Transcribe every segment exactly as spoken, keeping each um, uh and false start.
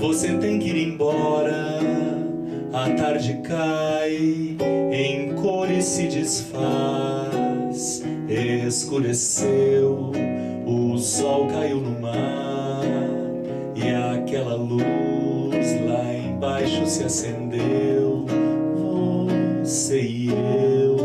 Você tem que ir embora. A tarde cai em cores, se desfaz. Escureceu, o sol caiu no mar, e aquela luz lá embaixo se acendeu. Você e eu.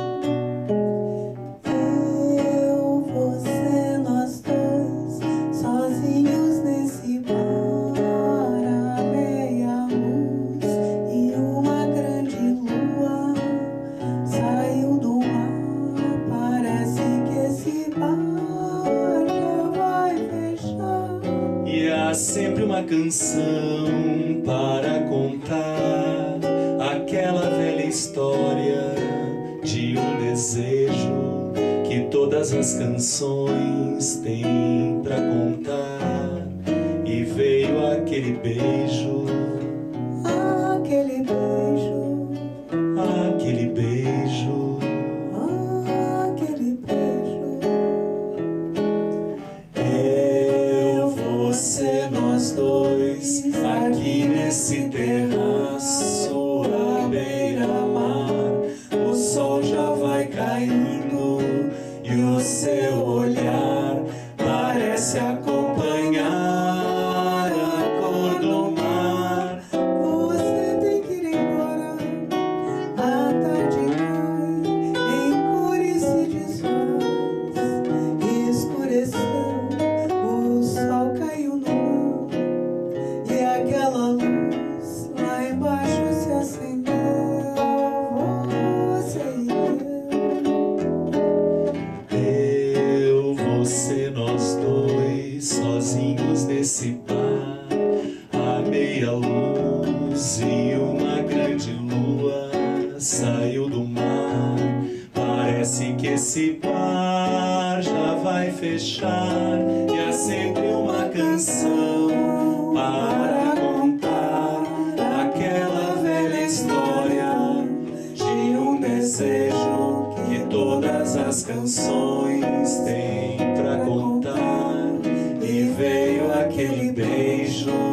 Eu, você, nós dois, sozinhos nesse bar, a meia luz e uma grande lua saiu do mar. Parece que esse bar já vai fechar. E há sempre uma canção para contar, aquela velha história de um desejo que todas as canções têm pra contar. E veio aquele beijo, Aquele beijo, aquele beijo. aquele beijo. Eu, você, nós dois, aqui nesse terraço à beira-mar. O sol já vai caindo e o seu olhar parece acompanhar a cor do mar. Você tem que ir embora. A tarde cai em cores, se desfaz. Escureceu, o sol caiu no mar, e aquela luz lá embaixo se acendeu. Você e eu. Eu, você, nós dois, sozinhos nesse bar, a meia luz e uma grande lua saiu do mar. Parece que esse bar já vai fechar, e há sempre uma canção para contar, aquela velha história de um desejo que todas as canções têm pra contar. E veio aquele beijo,